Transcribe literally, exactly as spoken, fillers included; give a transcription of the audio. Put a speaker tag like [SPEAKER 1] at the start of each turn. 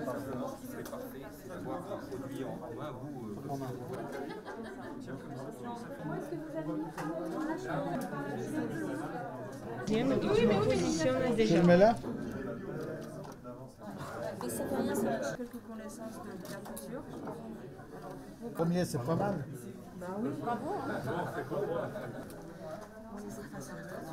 [SPEAKER 1] simplement, ce qui serait parfait, c'est d'avoir un produit en, en main, vous. Euh, en main.
[SPEAKER 2] Oui, mais oui, positionne déjà.
[SPEAKER 3] Je le mets là.
[SPEAKER 4] Et ça fait rien, c'est quelques connaissances de bien plusieurs.
[SPEAKER 3] Premier, c'est pas mal.
[SPEAKER 4] Bah oui, bravo. Hein. Ça sera face à la retraite.